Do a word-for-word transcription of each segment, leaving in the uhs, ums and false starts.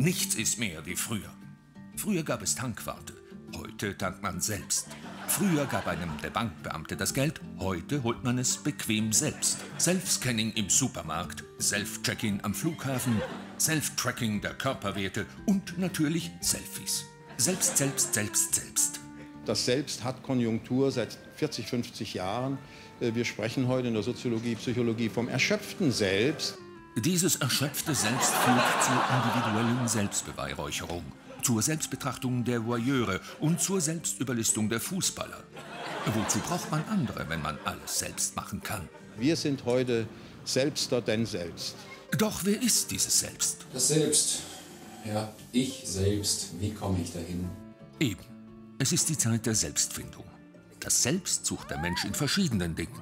Nichts ist mehr wie früher. Früher gab es Tankwarte, heute tankt man selbst. Früher gab einem der Bankbeamte das Geld, heute holt man es bequem selbst. Self-Scanning im Supermarkt, Self-Check-In am Flughafen, Self-Tracking der Körperwerte und natürlich Selfies. Selbst, selbst, selbst, selbst. Das Selbst hat Konjunktur seit vierzig, fünfzig Jahren. Wir sprechen heute in der Soziologie, Psychologie vom erschöpften Selbst. Dieses erschöpfte Selbst führt zur individuellen Selbstbeweihräucherung, zur Selbstbetrachtung der Voyeure und zur Selbstüberlistung der Fußballer. Wozu braucht man andere, wenn man alles selbst machen kann? Wir sind heute selbster denn selbst. Doch wer ist dieses Selbst? Das Selbst. Ja, ich selbst. Wie komme ich dahin? Eben. Es ist die Zeit der Selbstfindung. Das Selbst sucht der Mensch in verschiedenen Dingen.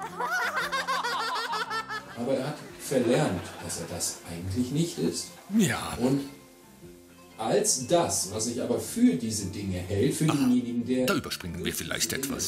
Aber er hat verlernt, dass er das eigentlich nicht ist. Ja. Und als das, was sich aber für diese Dinge hält, für denjenigen, der... Da überspringen wir vielleicht etwas.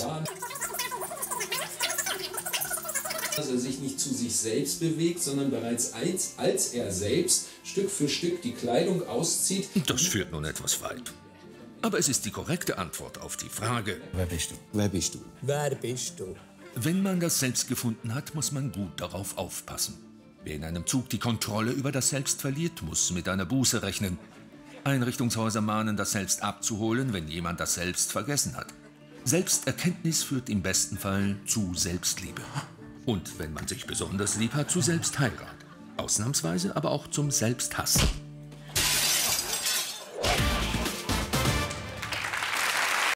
Dass er sich nicht zu sich selbst bewegt, sondern bereits als, als er selbst Stück für Stück die Kleidung auszieht. Das führt nun etwas weit. Aber es ist die korrekte Antwort auf die Frage: Wer bist du? Wer bist du? Wer bist du? Wenn man das Selbst gefunden hat, muss man gut darauf aufpassen. Wer in einem Zug die Kontrolle über das Selbst verliert, muss mit einer Buße rechnen. Einrichtungshäuser mahnen, das Selbst abzuholen, wenn jemand das Selbst vergessen hat. Selbsterkenntnis führt im besten Fall zu Selbstliebe. Und wenn man sich besonders lieb hat, zu Selbstheirat. Ausnahmsweise aber auch zum Selbsthass.